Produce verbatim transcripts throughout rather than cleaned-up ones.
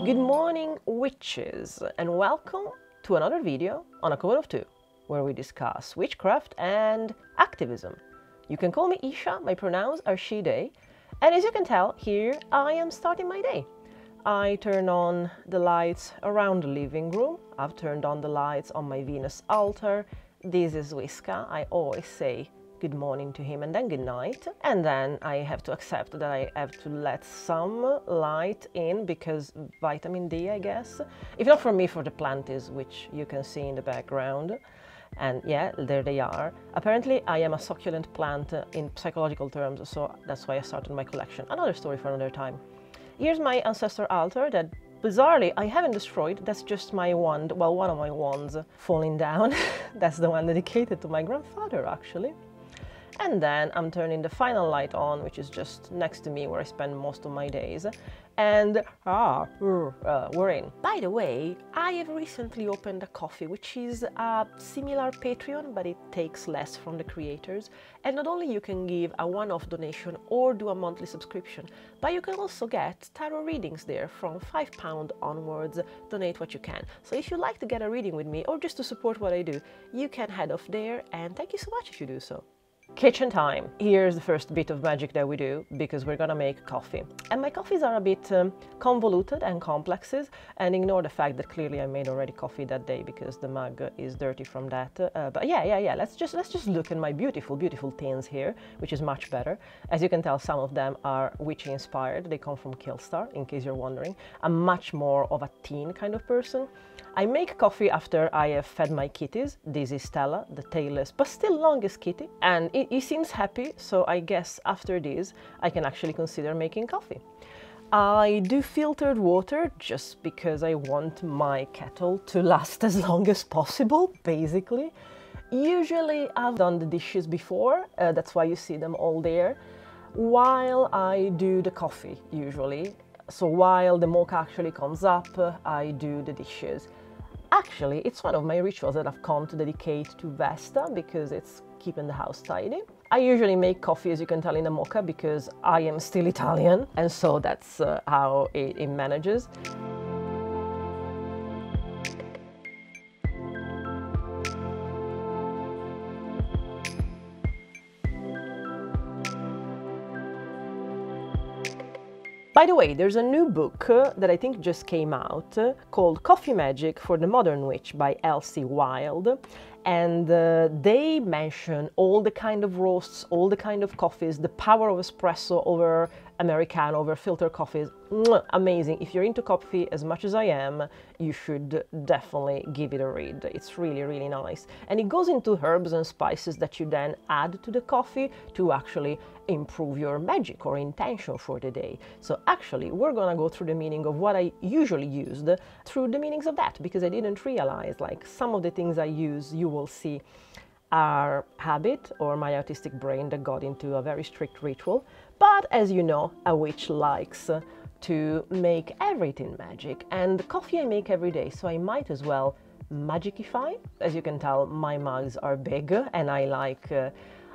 Good morning, witches, and welcome to another video on a cover of two, where we discuss witchcraft and activism. You can call me Isha, my pronouns are she, they, and as you can tell, here I am starting my day. I turn on the lights around the living room, I've turned on the lights on my Venus altar. This is Whiska. I always say good morning to him and then good night, and then I have to accept that I have to let some light in because vitamin D, I guess, if not for me, for the planties, which you can see in the background. And yeah, there they are. Apparently I am a succulent plant in psychological terms, so that's why I started my collection. Another story for another time. Here's my ancestor altar that bizarrely I haven't destroyed. That's just my wand, well, one of my wands falling down. That's the one dedicated to my grandfather, actually. And then I'm turning the final light on, which is just next to me where I spend most of my days. And ah, uh, we're in. By the way, I have recently opened a coffee, which is a similar Patreon, but it takes less from the creators. And not only you can give a one-off donation or do a monthly subscription, but you can also get tarot readings there from five pounds onwards. Donate what you can. So if you like to get a reading with me or just to support what I do, you can head off there, and thank you so much if you do so. Kitchen time. Here's the first bit of magic that we do, because we're gonna make coffee. And my coffees are a bit um, convoluted and complexes, and ignore the fact that clearly I made already coffee that day because the mug is dirty from that. Uh, but yeah, yeah, yeah, let's just, let's just look at my beautiful, beautiful tins here, which is much better. As you can tell, some of them are witchy inspired. They come from Killstar, in case you're wondering. I'm much more of a teen kind of person. I make coffee after I have fed my kitties. This is Stella, the tailless but still longest kitty, and it, he seems happy, so I guess after this I can actually consider making coffee. I do filtered water just because I want my kettle to last as long as possible, basically. Usually I've done the dishes before, uh, that's why you see them all there, while I do the coffee usually. So while the mocha actually comes up, I do the dishes. Actually, it's one of my rituals that I've come to dedicate to Vesta because it's keeping the house tidy. I usually make coffee, as you can tell, in a mocha because I am still Italian, and so that's uh, how it, it manages. By the way, there's a new book uh, that I think just came out uh, called Coffee Magic for the Modern Witch by Elsie, and uh, they mention all the kind of roasts, all the kind of coffees, the power of espresso over Americano, over filter coffees. Mwah, amazing. If you're into coffee as much as I am, you should definitely give it a read. It's really, really nice. And it goes into herbs and spices that you then add to the coffee to actually improve your magic or intention for the day. So actually, we're gonna go through the meaning of what I usually used through the meanings of that, because I didn't realize, like, some of the things I use, you will see, are habit or my artistic brain that got into a very strict ritual. But as you know, a witch likes to make everything magic, and coffee I make every day, so I might as well magicify. As you can tell, my mugs are big, and I like, uh,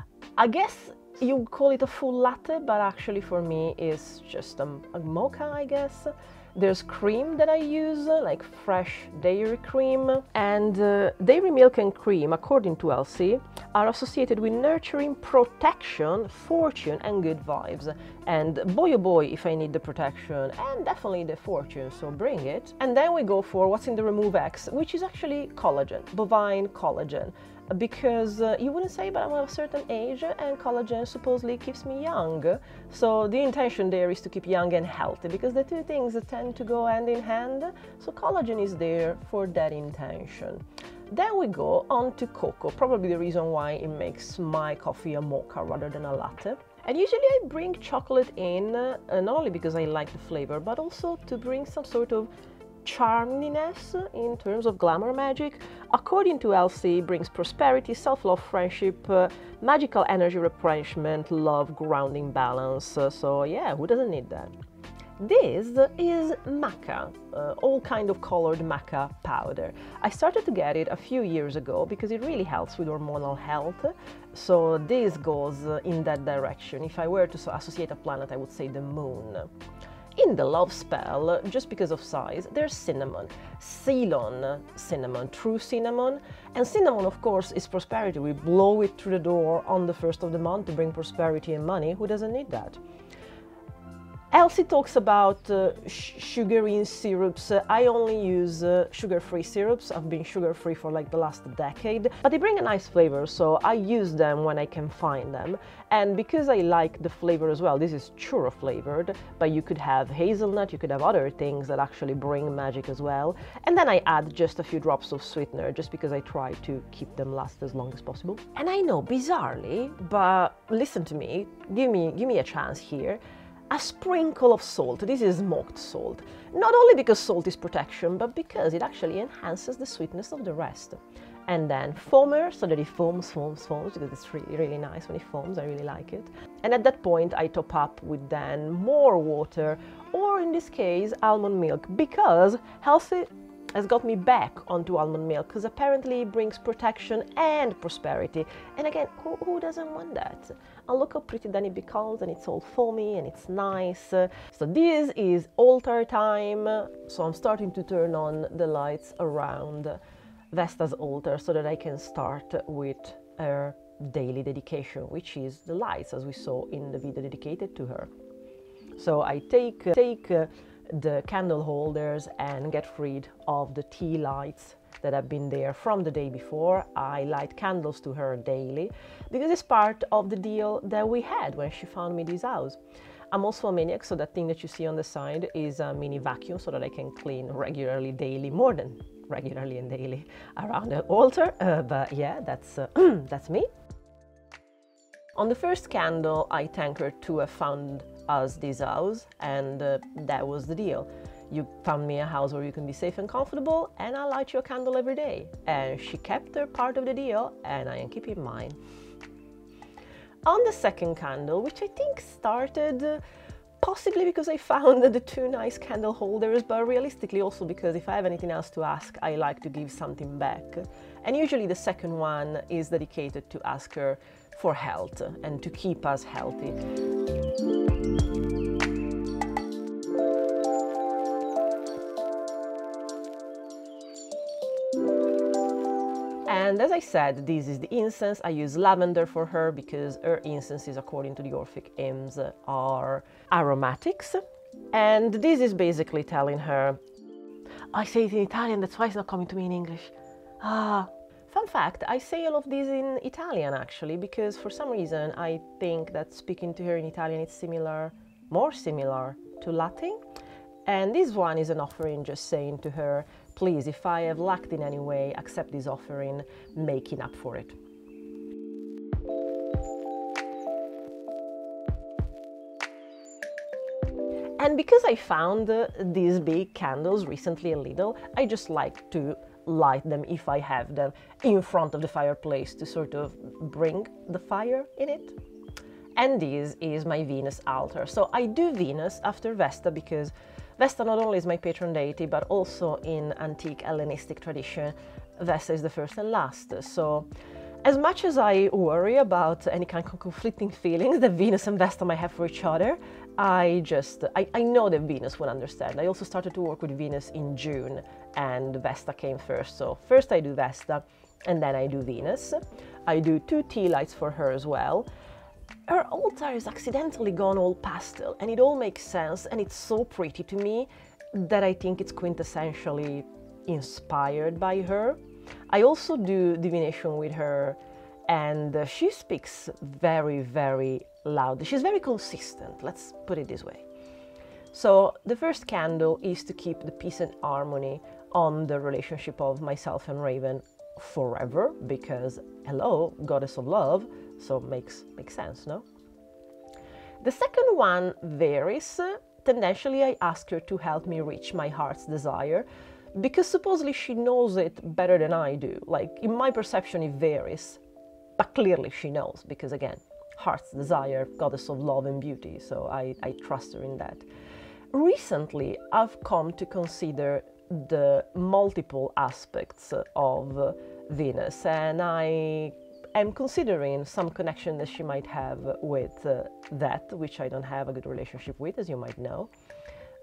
I guess you call it a full latte, but actually for me it's just a, a mocha, I guess. There's cream that I use, like fresh dairy cream, and uh, dairy milk and cream, according to Elsie, are associated with nurturing, protection, fortune and good vibes. And boy oh boy if I need the protection and definitely the fortune, so bring it. And then we go for what's in the Remove X, which is actually collagen, bovine collagen. Because uh, you wouldn't say, but I'm of a certain age and collagen supposedly keeps me young. So the intention there is to keep young and healthy, because the two things tend to go hand in hand. So collagen is there for that intention. Then we go on to cocoa, probably the reason why it makes my coffee a mocha rather than a latte. And usually I bring chocolate in, uh, not only because I like the flavor, but also to bring some sort of charminess in terms of glamour magic. According to Elsie, brings prosperity, self-love, friendship, uh, magical energy replenishment, love, grounding, balance. Uh, so yeah, who doesn't need that? This is maca, uh, all kind of colored maca powder. I started to get it a few years ago because it really helps with hormonal health. So this goes in that direction. If I were to associate a planet, I would say the moon. In the love spell, just because of size, there's cinnamon, Ceylon cinnamon, true cinnamon, and cinnamon, of course, is prosperity. We blow it through the door on the first of the month to bring prosperity and money. Who doesn't need that? Elsie talks about uh, sh sugar-in syrups. Uh, I only use uh, sugar-free syrups. I've been sugar-free for like the last decade, but they bring a nice flavor, so I use them when I can find them. And because I like the flavor as well, this is churro flavored, but you could have hazelnut, you could have other things that actually bring magic as well. And then I add just a few drops of sweetener, just because I try to keep them last as long as possible. And I know, bizarrely, but listen to me, give me, give me a chance here. A sprinkle of salt. This is smoked salt. Not only because salt is protection, but because it actually enhances the sweetness of the rest. And then foamer, so that it foams, foams, foams, because it's really, really nice when it foams. I really like it. And at that point, I top up with then more water, or in this case, almond milk, because Elsie has got me back onto almond milk, because apparently it brings protection and prosperity. And again, who, who doesn't want that? And look how pretty then it becomes, and it's all foamy and it's nice. So this is altar time. So I'm starting to turn on the lights around Vesta's altar so that I can start with her daily dedication, which is the lights, as we saw in the video dedicated to her. So I take, take uh, the candle holders and get rid of the tea lights that have been there from the day before. I light candles to her daily because it's part of the deal that we had when she found me this house. I'm also a maniac, so that thing that you see on the side is a mini vacuum so that I can clean regularly, daily, more than regularly and daily around the altar. Uh, but yeah, that's, uh, that's me. On the first candle, I thank her to have found us this house, and uh, that was the deal. You found me a house where you can be safe and comfortable, and I light you a candle every day. And she kept her part of the deal, and I am keeping mine. On the second candle, which I think started uh, possibly because I found the two nice candle holders, but realistically also because if I have anything else to ask, I like to give something back. And usually the second one is dedicated to ask her for health and to keep us healthy. And as I said, this is the incense. I use lavender for her because her incenses, according to the Orphic hymns, are aromatics. And this is basically telling her, I say it in Italian, that's why it's not coming to me in English. Ah. Fun fact, I say all of this in Italian actually, because for some reason I think that speaking to her in Italian is similar, more similar to Latin. And this one is an offering just saying to her, please, if I have lacked in any way, accept this offering, making up for it. And because I found uh, these big candles recently a little, I just like to light them, if I have them, in front of the fireplace to sort of bring the fire in it. And this is my Venus altar. So I do Venus after Vesta because Vesta not only is my patron deity, but also in antique Hellenistic tradition, Vesta is the first and last. So as much as I worry about any kind of conflicting feelings that Venus and Vesta might have for each other, I just, I, I know that Venus will understand. I also started to work with Venus in June and Vesta came first. So first I do Vesta and then I do Venus. I do two tea lights for her as well. Her altar is accidentally gone all pastel and it all makes sense and it's so pretty to me that I think it's quintessentially inspired by her. I also do divination with her and uh, she speaks very, very loud. She's very consistent, let's put it this way. So the first candle is to keep the peace and harmony on the relationship of myself and Raven forever because, hello, goddess of love, so makes, makes sense, no? The second one varies. Tendentially, I ask her to help me reach my heart's desire because supposedly she knows it better than I do. Like, in my perception, it varies, but clearly she knows because, again, heart's desire, goddess of love and beauty, so I, I trust her in that. Recently, I've come to consider the multiple aspects of Venus, and I am considering some connection that she might have with uh, that, which I don't have a good relationship with, as you might know.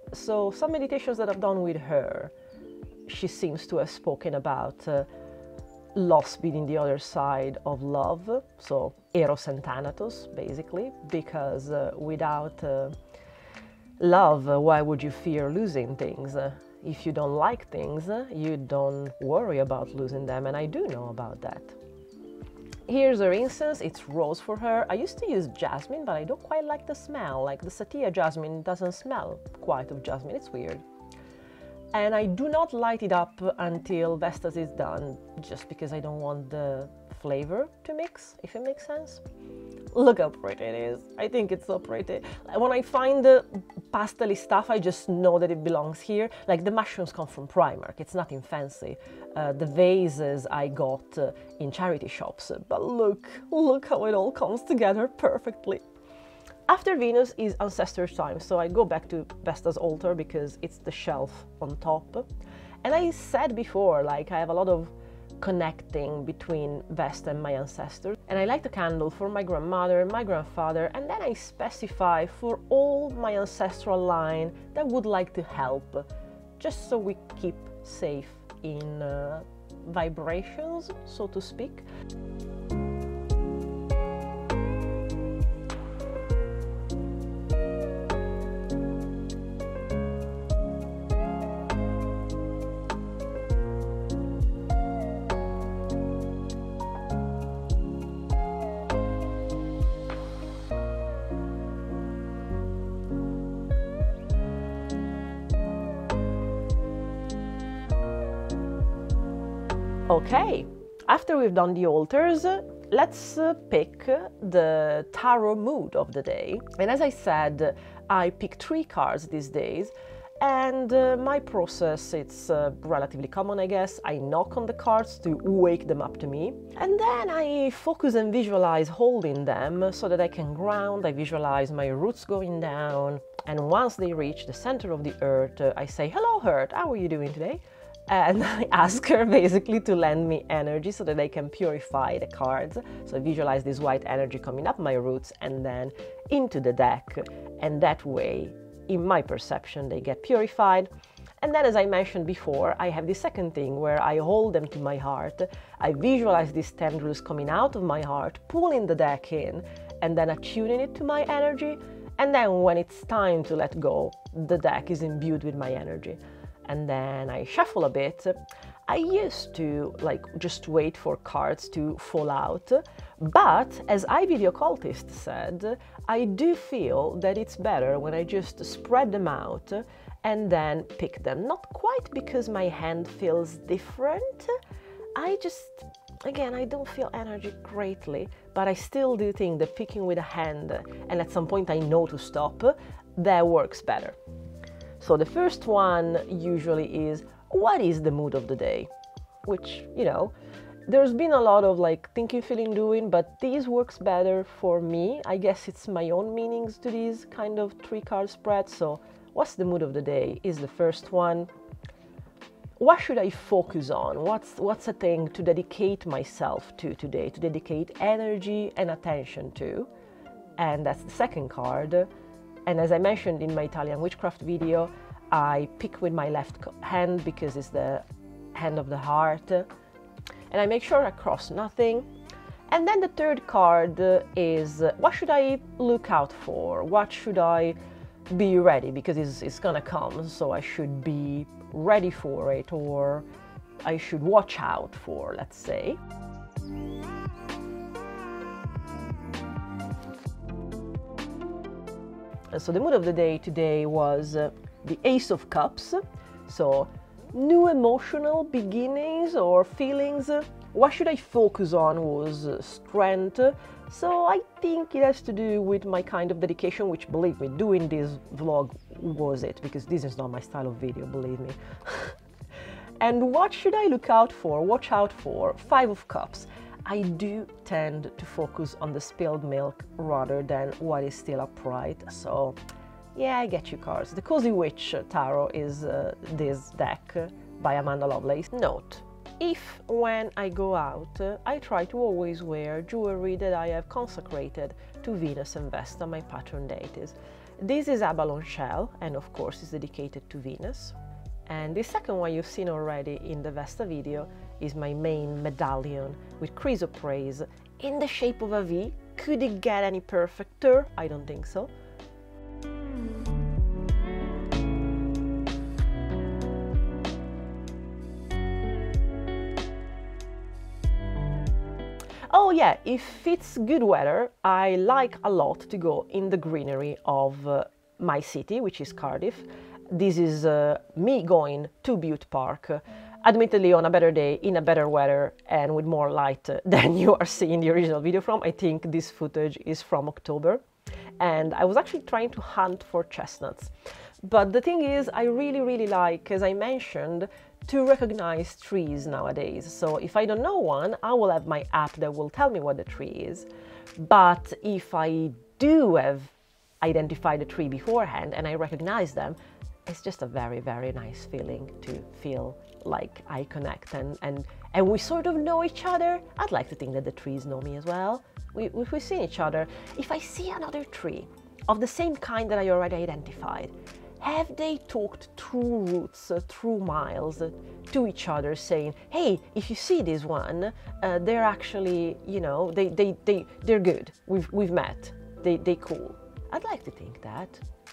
So some meditations that I've done with her, she seems to have spoken about uh, loss being the other side of love, so Eros and Thanatos, basically, because uh, without uh, love, uh, why would you fear losing things? Uh, if you don't like things, uh, you don't worry about losing them, and I do know about that. Here's her incense, it's rose for her. I used to use jasmine, but I don't quite like the smell. Like the Satia jasmine doesn't smell quite of jasmine, it's weird. And I do not light it up until Vesta's is done, just because I don't want the flavor to mix, if it makes sense. Look how pretty it is. I think it's so pretty. When I find the pastel stuff, I just know that it belongs here. Like the mushrooms come from Primark, it's nothing fancy. Uh, the vases I got uh, in charity shops, but look, look how it all comes together perfectly. After Venus is ancestor time, so I go back to Vesta's altar because it's the shelf on top. And I said before, like I have a lot of connecting between Vesta and my ancestors. And I light a candle for my grandmother, my grandfather, and then I specify for all my ancestral line that would like to help, just so we keep safe in uh, vibrations, so to speak. Okay, after we've done the altars, let's uh, pick the tarot mood of the day. And as I said, I pick three cards these days, and uh, my process, it's uh, relatively common, I guess. I knock on the cards to wake them up to me, and then I focus and visualize holding them so that I can ground. I visualize my roots going down, and once they reach the center of the earth, uh, I say, "Hello, Earth, how are you doing today?" And I ask her basically to lend me energy so that I can purify the cards. So I visualize this white energy coming up my roots and then into the deck. And that way, in my perception, they get purified. And then, as I mentioned before, I have the second thing where I hold them to my heart. I visualize these tendrils coming out of my heart, pulling the deck in, and then attuning it to my energy. And then when it's time to let go, the deck is imbued with my energy. And then I shuffle a bit. I used to like just wait for cards to fall out, but as Ivy the Occultist said, I do feel that it's better when I just spread them out and then pick them. Not quite because my hand feels different, I just, again, I don't feel energy greatly, but I still do think that picking with a hand and at some point I know to stop, that works better. So the first one usually is, what is the mood of the day? Which, you know, there's been a lot of like thinking, feeling, doing, but this works better for me. I guess it's my own meanings to these kind of three card spreads. So what's the mood of the day is the first one. What should I focus on? What's, what's a thing to dedicate myself to today, to dedicate energy and attention to? And that's the second card. And as I mentioned in my Italian witchcraft video, I pick with my left hand because it's the hand of the heart. And I make sure I cross nothing. And then the third card is, what should I look out for? What should I be ready? Because it's, it's gonna come, so I should be ready for it, or I should watch out for, let's say. And so the mood of the day today was uh, the Ace of Cups. So new emotional beginnings or feelings. What should I focus on was uh, strength. So I think it has to do with my kind of dedication, which, believe me, doing this vlog was it, because this is not my style of video, believe me. And what should I look out for, watch out for? Five of Cups. I do tend to focus on the spilled milk rather than what is still upright, so yeah, I get you cards. The Cozy Witch Tarot is uh, this deck by Amanda Lovelace. Note, if when I go out, uh, I try to always wear jewelry that I have consecrated to Venus and Vesta, my patron deities, This is Abalone Shell, and of course is dedicated to Venus. And the second one you've seen already in the Vesta video is my main medallion with chrysoprase in the shape of a V. Could it get any perfecter? I don't think so. Oh yeah, if it's good weather, I like a lot to go in the greenery of uh, my city, which is Cardiff. This is uh, me going to Bute Park, uh, admittedly on a better day, in a better weather, and with more light uh, than you are seeing the original video from. I think this footage is from October, and I was actually trying to hunt for chestnuts. But the thing is, I really, really like, as I mentioned, to recognize trees nowadays. So if I don't know one, I will have my app that will tell me what the tree is. But if I do have identified the tree beforehand and I recognize them, it's just a very, very nice feeling to feel like I connect and, and, and we sort of know each other. I'd like to think that the trees know me as well. We, we've seen each other. If I see another tree of the same kind that I already identified, have they talked through roots, uh, through miles, uh, to each other saying, hey, if you see this one, uh, they're actually, you know, they, they, they, they're good. We've, we've met. They, they cool. I'd like to think that.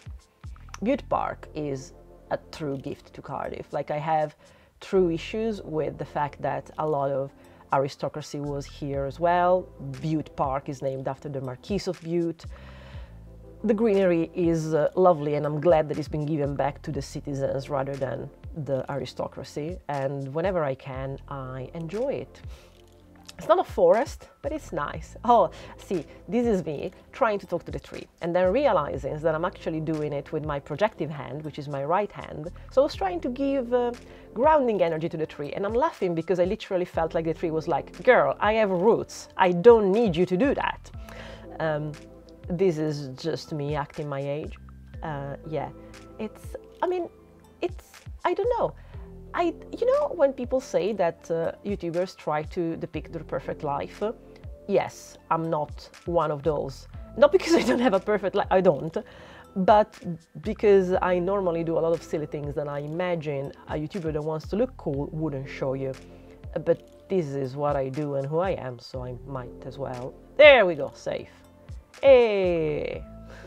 Bute Park is a true gift to Cardiff. Like, I have true issues with the fact that a lot of aristocracy was here as well. Bute Park is named after the Marquis of Bute. The greenery is uh, lovely, and I'm glad that it's been given back to the citizens rather than the aristocracy. And whenever I can, I enjoy it. It's not a forest, but it's nice. Oh, see, this is me trying to talk to the tree and then realizing that I'm actually doing it with my projective hand, which is my right hand. So I was trying to give uh, grounding energy to the tree, and I'm laughing because I literally felt like the tree was like, girl, I have roots. I don't need you to do that. Um, this is just me acting my age. Uh, yeah, it's, I mean, it's, I don't know. I, you know, when people say that uh, YouTubers try to depict their perfect life, uh, yes, I'm not one of those. Not because I don't have a perfect life, I don't, but because I normally do a lot of silly things that I imagine a YouTuber that wants to look cool wouldn't show you. Uh, but this is what I do and who I am, so I might as well. There we go, safe. Hey!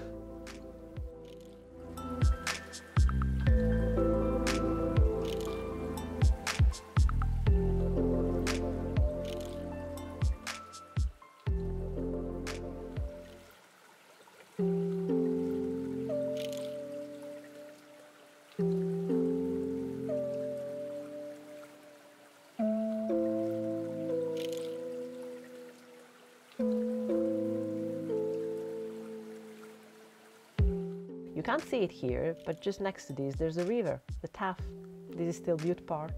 You can't see it here, but just next to this there's a river, the Taff. This is still Bute Park.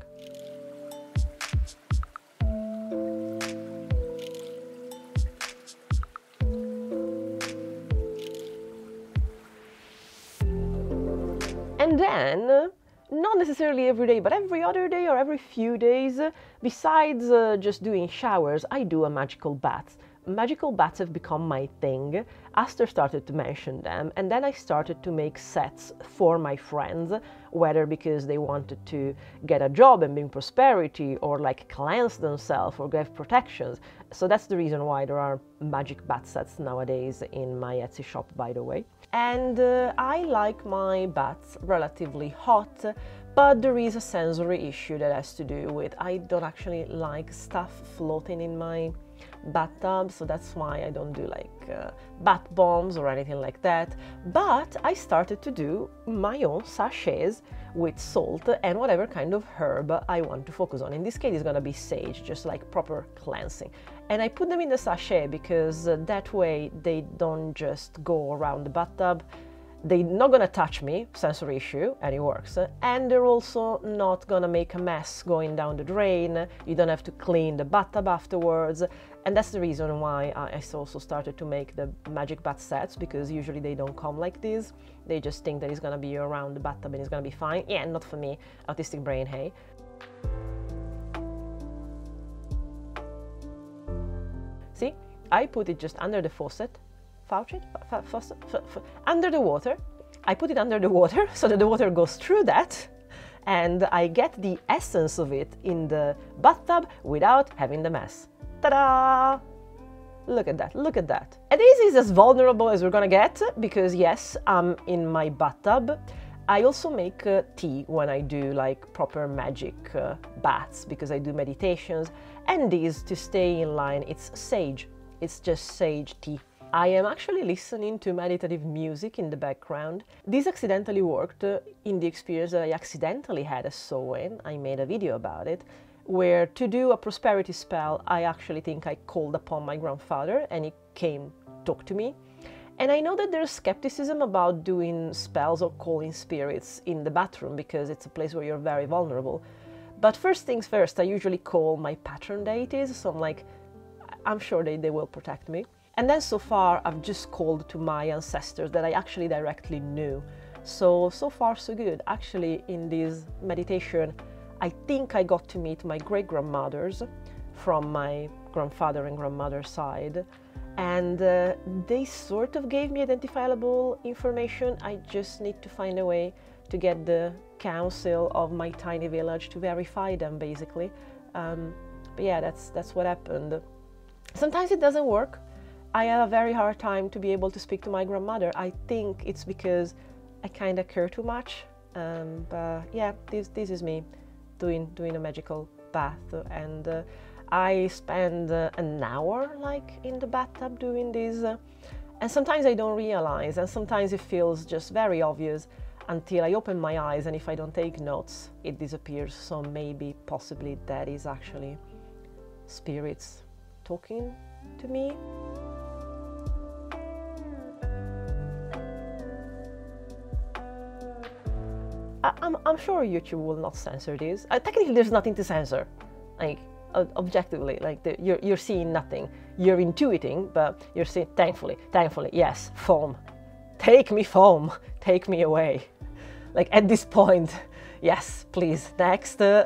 And then, not necessarily every day, but every other day or every few days, besides uh, just doing showers, I do a magical bath. Magical baths have become my thing. Aster started to mention them, and then I started to make sets for my friends, whether because they wanted to get a job and bring prosperity, or like cleanse themselves or get protections. So that's the reason why there are magic bath sets nowadays in my Etsy shop, by the way. And uh, I like my baths relatively hot, but there is a sensory issue that has to do with I don't actually like stuff floating in my bathtub, so that's why I don't do like uh, bath bombs or anything like that. But I started to do my own sachets with salt and whatever kind of herb I want to focus on. In this case, it's gonna be sage, just like proper cleansing. And I put them in the sachet because uh, that way they don't just go around the bathtub. They're not gonna touch me, sensory issue, and it works. And they're also not gonna make a mess going down the drain. You don't have to clean the bathtub afterwards. And that's the reason why I also started to make the magic bath sets, because usually they don't come like this. They just think that it's gonna be around the bathtub and it's gonna be fine. Yeah, not for me, autistic brain, hey. See, I put it just under the faucet faucet, fa fa fa fa under the water. I put it under the water so that the water goes through that, and I get the essence of it in the bathtub without having the mess. Ta-da! Look at that, look at that. And this is as vulnerable as we're gonna get, because yes, I'm in my bathtub. I also make uh, tea when I do like proper magic uh, baths, because I do meditations, and this, to stay in line, it's sage. It's just sage tea. I am actually listening to meditative music in the background. This accidentally worked uh, in the experience that I accidentally had a sew-in. I made a video about it, where to do a prosperity spell, I actually think I called upon my grandfather and he came talk to me. And I know that there's skepticism about doing spells or calling spirits in the bathroom, because it's a place where you're very vulnerable. But first things first, I usually call my patron deities, so I'm like, I'm sure they, they will protect me. And then so far, I've just called to my ancestors that I actually directly knew. So, so far so good. Actually, in this meditation, I think I got to meet my great-grandmothers from my grandfather and grandmother's side. And uh, they sort of gave me identifiable information. I just need to find a way to get the council of my tiny village to verify them, basically. Um, but yeah, that's, that's what happened. Sometimes it doesn't work. I have a very hard time to be able to speak to my grandmother. I think it's because I kind of care too much. Um, but yeah, this, this is me doing, doing a magical bath. And uh, I spend uh, an hour like in the bathtub doing this. Uh, and sometimes I don't realize, and sometimes it feels just very obvious until I open my eyes, and if I don't take notes, it disappears. So maybe, possibly, that is actually spirits talking to me. I, I'm, I'm sure YouTube will not censor this. Uh, technically, there's nothing to censor, like uh, objectively. Like the, you're you're seeing nothing. You're intuiting, but you're seeing. Thankfully, thankfully, yes, foam. Take me, foam. Take me away. Like at this point, yes, please. Next. Uh,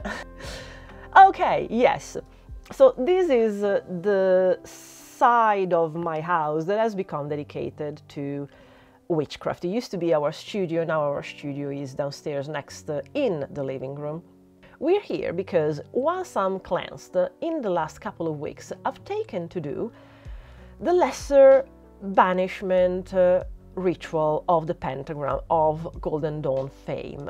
okay, yes. So this is uh, the side of my house that has become dedicated to Witchcraft. It used to be our studio, now our studio is downstairs next uh, in the living room. We're here because once I'm cleansed, uh, in the last couple of weeks, I've taken to do the lesser banishment uh, ritual of the pentagram of Golden Dawn fame.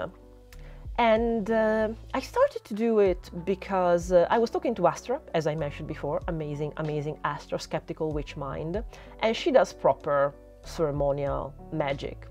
And uh, I started to do it because uh, I was talking to Astra, as I mentioned before, amazing, amazing Astra, skeptical witch mind, and she does proper ceremonial magic.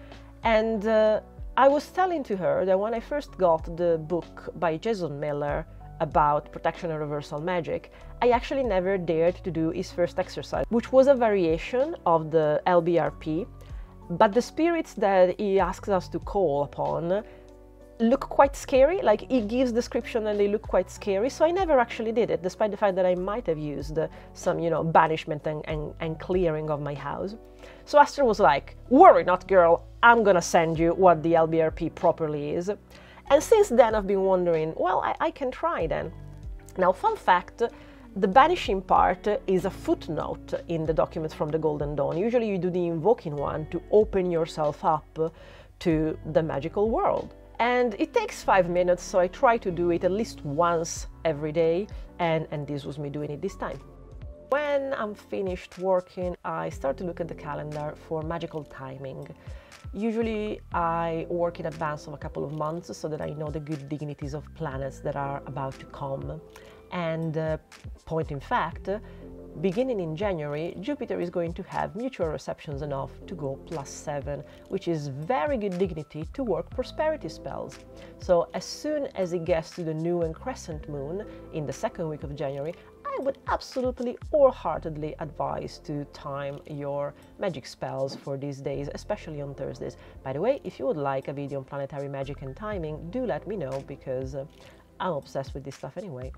And uh, I was telling to her that when I first got the book by Jason Miller about protection and reversal magic, I actually never dared to do his first exercise, which was a variation of the L B R P, but the spirits that he asks us to call upon look quite scary. Like, he gives description and they look quite scary, so I never actually did it, despite the fact that I might have used uh, some, you know, banishment and, and, and clearing of my house. So Astra was like, worry not, girl, I'm gonna send you what the L B R P properly is. And since then I've been wondering, well, I, I can try then. Now, fun fact, the banishing part is a footnote in the documents from the Golden Dawn. Usually you do the invoking one to open yourself up to the magical world. And it takes five minutes, so I try to do it at least once every day, and, and this was me doing it this time. When I'm finished working, I start to look at the calendar for magical timing. Usually I work in advance of a couple of months so that I know the good dignities of planets that are about to come. And uh, point in fact, beginning in January, Jupiter is going to have mutual receptions enough to go plus seven, which is very good dignity to work prosperity spells. So as soon as it gets to the new and crescent moon in the second week of January, I would absolutely wholeheartedly advise to time your magic spells for these days, especially on Thursdays. By the way, if you would like a video on planetary magic and timing, do let me know, because uh, I'm obsessed with this stuff anyway.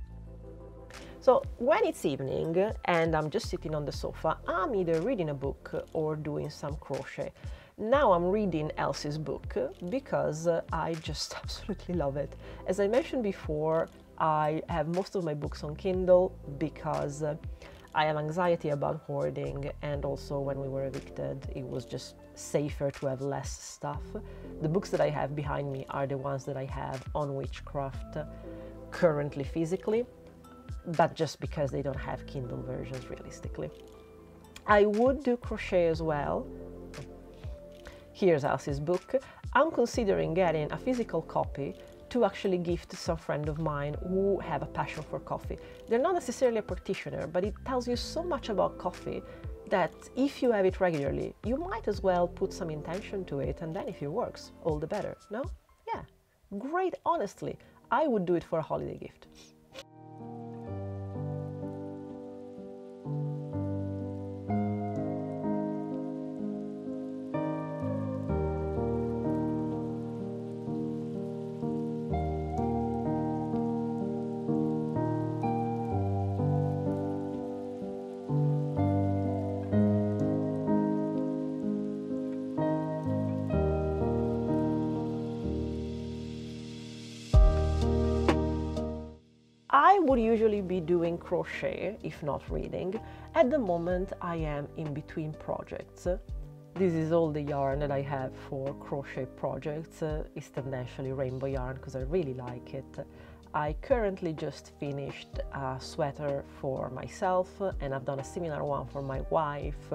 So when it's evening and I'm just sitting on the sofa, I'm either reading a book or doing some crochet. Now I'm reading Elsie's book because I just absolutely love it. As I mentioned before, I have most of my books on Kindle because I have anxiety about hoarding, and also when we were evicted, it was just safer to have less stuff. The books that I have behind me are the ones that I have on Witchcraft currently physically, but just because they don't have Kindle versions realistically. I would do crochet as well. Here's Elsie's book. I'm considering getting a physical copy to actually give to some friend of mine who have a passion for coffee. They're not necessarily a practitioner, but it tells you so much about coffee that if you have it regularly, you might as well put some intention to it, and then if it works, all the better, no? Yeah, great, honestly. I would do it for a holiday gift. I would usually be doing crochet, if not reading. At the moment, I am in between projects. This is all the yarn that I have for crochet projects. It's tendentially rainbow yarn because I really like it. I currently just finished a sweater for myself, and I've done a similar one for my wife.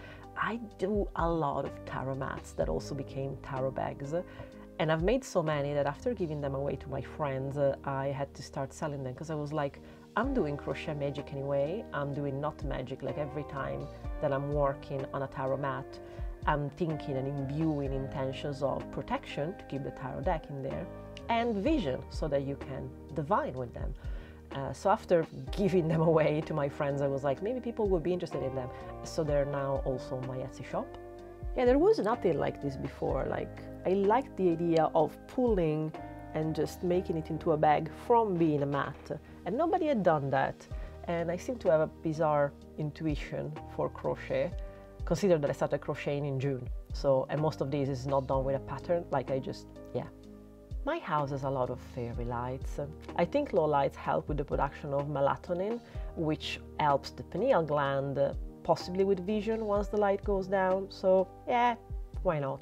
I do a lot of tarot mats that also became tarot bags. And I've made so many that after giving them away to my friends, uh, I had to start selling them because I was like, I'm doing crochet magic anyway. I'm doing not magic. Like every time that I'm working on a tarot mat, I'm thinking and imbuing intentions of protection to keep the tarot deck in there, and vision so that you can divine with them. Uh, so after giving them away to my friends, I was like, maybe people would be interested in them. So they're now also my Etsy shop. Yeah, there was nothing like this before. Like, I liked the idea of pulling and just making it into a bag from being a mat, and nobody had done that. And I seem to have a bizarre intuition for crochet. Consider that I started crocheting in June, so, and most of this is not done with a pattern, like I just, yeah. My house has a lot of fairy lights. I think low lights help with the production of melatonin, which helps the pineal gland, possibly with vision once the light goes down, so yeah, why not?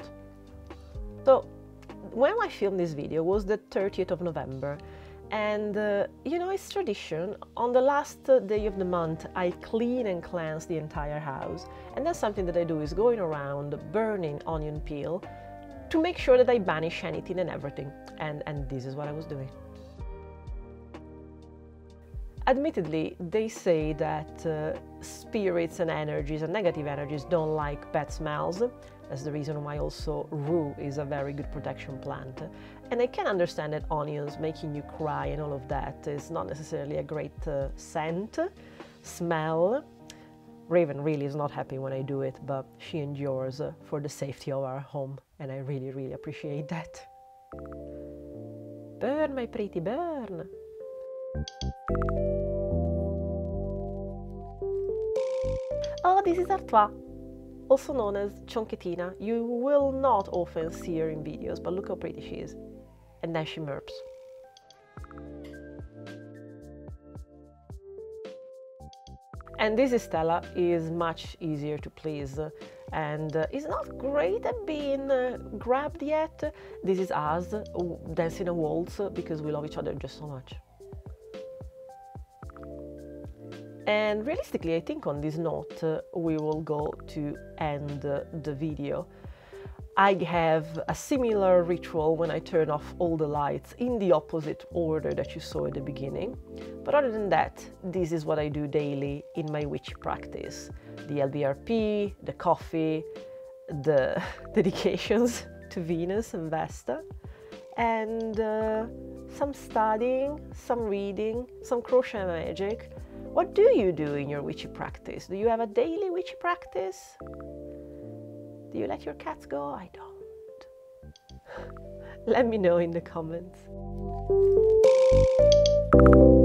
So, when I filmed this video was the thirtieth of November, and uh, you know, it's tradition, on the last day of the month I clean and cleanse the entire house, and that's something that I do, is going around burning onion peel to make sure that I banish anything and everything, and, and this is what I was doing. Admittedly, they say that uh, spirits and energies and negative energies don't like bad smells. That's the reason why also rue is a very good protection plant. And I can understand that onions making you cry and all of that is not necessarily a great uh, scent, smell. Raven really is not happy when I do it, but she endures uh, for the safety of our home, and I really, really appreciate that. Burn, my pretty, burn! Oh, this is Artois, also known as Chonketina. You will not often see her in videos, but look how pretty she is. And then she murps. And this Stella is much easier to please, and uh, is not great at being uh, grabbed yet. This is us uh, dancing a waltz because we love each other just so much. And realistically, I think on this note, uh, we will go to end uh, the video. I have a similar ritual when I turn off all the lights in the opposite order that you saw at the beginning. But other than that, this is what I do daily in my witchy practice. The L B R P, the coffee, the dedications to Venus and Vesta, and uh, some studying, some reading, some crochet magic. What do you do in your witchy practice? Do you have a daily witchy practice? Do you let your cats go? I don't. Let me know in the comments.